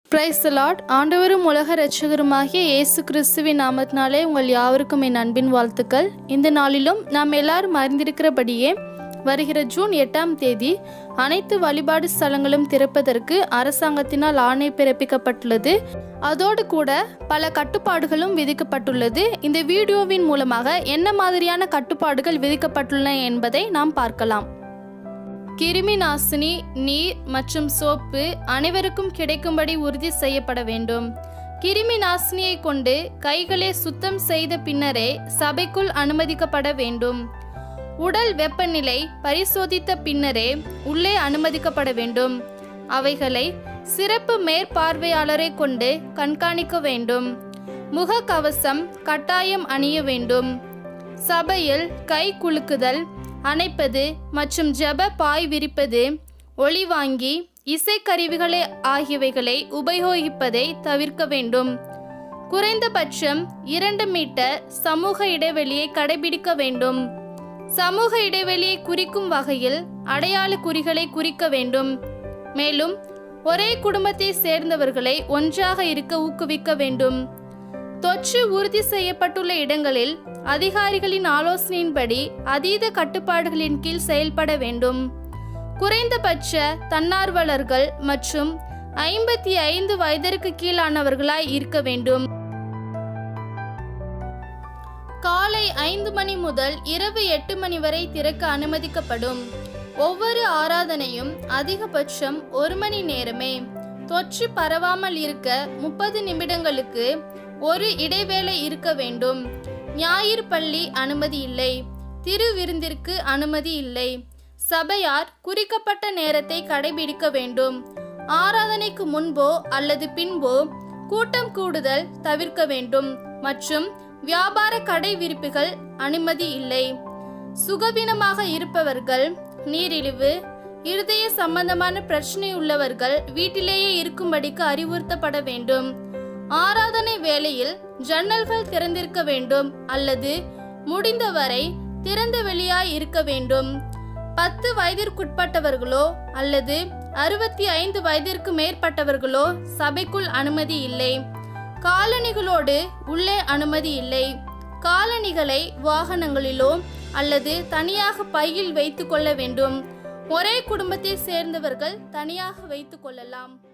Praise the Lord. ஆண்டவரும் உலக இரட்சகருமாகிய இயேசு கிறிஸ்துவின் நாமத்தினாலே உங்கள் யாவருக்கும் என் அன்பின் வாழ்த்துக்கள். இந்த நாளிலும் நாம் எல்லாரும் அறிந்திருக்கிறபடியே வருகிற ஜூன் 8ஆம் தேதி அனைத்து வழிபாடு ஸ்தலங்களும் திறப்பதற்கு அரசாங்கத்தினால் ஆணை பிறப்பிக்கப்பட்டுள்ளது. அதோடு கூட பல கட்டுப்பாடுகளும் விதிக்கப்பட்டுள்ளது. இந்த வீடியோவின் மூலமாக என்ன மாதிரியான கட்டுப்பாடுகள் விதிக்கப்பட்டுள்ளன என்பதை நாம் பார்க்கலாம். கிருமி நாசினி, நீர் மற்றும் சோப்பு அனைவருக்கும் கிடைக்கும்படி உறுதி செய்யப்பட வேண்டும். கிருமி நாசினியை கொண்டு கைகளை சுத்தம் செய்த பின்னரே சபைக்குள் அனுமதிக்கப்பட வேண்டும். உடல் வெப்பநிலை பரிசோதித்த பின்னரே உள்ளே அனுமதிக்கப்பட வேண்டும். அவைகளை சிறப்பு மேற்பார்வையாளரை கொண்டு கண்காணிக்க வேண்டும். முகக்கவசம் கட்டாயம் அணிய வேண்டும். சபையில் கை குலுக்குதல், அணைப்பது மற்றும் ஜெப பாய் விரிப்பது, ஒளிவாங்கி, இசைக்கருவிகளை ஆகியவைகளை உபயோகிப்பதை தவிர்க்க வேண்டும். குறைந்தபட்சம் 2 மீட்டர் சமூக இடைவெளியை கடைபிடிக்க வேண்டும். சமூக இடைவெளியை குறிக்கும் வகையில் அடையாள குறிகளை குறிக்க வேண்டும். மேலும் ஒரே குடும்பத்தை சேர்ந்தவர்களை ஒன்றாக இருக்க ஊக்குவிக்க வேண்டும். தொற்று உறுதி செய்யப்பட்டுள்ள இடங்களில் அதிகாரிகளின் ஆலோசனையின்படி அதீத கட்டுப்பாடுகளின் கீழ் செயல்பட வேண்டும். குறைந்தபட்ச தன்னார்வலர்கள் மற்றும் 55 வயதிற்கு கீழானவர்களாய் இருக்க வேண்டும். காலை 5 மணி முதல் இரவு 8 மணி வரை திறக்க அனுமதிக்கப்படும். ஒவ்வொரு ஆராதனையும் அதிகபட்சம் 1 மணி நேரமே. தொற்று பரவாமல் இருக்க 30 நிமிடங்களுக்கு ஒரு இடைவேளை இருக்க வேண்டும். ஞாயிறு பள்ளி அனுமதி இல்லை. திருவிருந்திற்கு அனுமதி இல்லை. சபையார் குறிக்கப்பட்ட நேரத்தை கடைபிடிக்க வேண்டும். ஆராதனைக்கு முன்போ அல்லது பின்போ கூட்டம் கூடுதல் தவிர்க்க வேண்டும் மற்றும் வியாபார கடை விரிப்புகள் அனுமதி இல்லை. சுகவீனமாக இருப்பவர்கள், நீரிழிவு, இருதய சம்பந்தமான பிரச்சனை உள்ளவர்கள் வீட்டிலேயே இருக்கும்படிக்கு அறிவுறுத்தப்பட வேண்டும். ஆராதனை வேளையில் ஜன்னல்கள் திறந்திருக்க வேண்டும் அல்லது முடிந்தவரை திறந்த வெளியாய் இருக்க வேண்டும். 10 வயதிற்குட்பட்டவர்களோ அல்லது 65 வயதிற்கு மேற்பட்டவர்களோ சபைக்குள் அனுமதி இல்லை. காலணிகளோடு உள்ளே அனுமதி இல்லை. காலணிகளை வாகனங்களிலோ அல்லது தனியாக பையில் வைத்துக் கொள்ள வேண்டும். ஒரே குடும்பத்தை சேர்ந்தவர்கள் தனியாக வைத்துக் கொள்ளலாம்.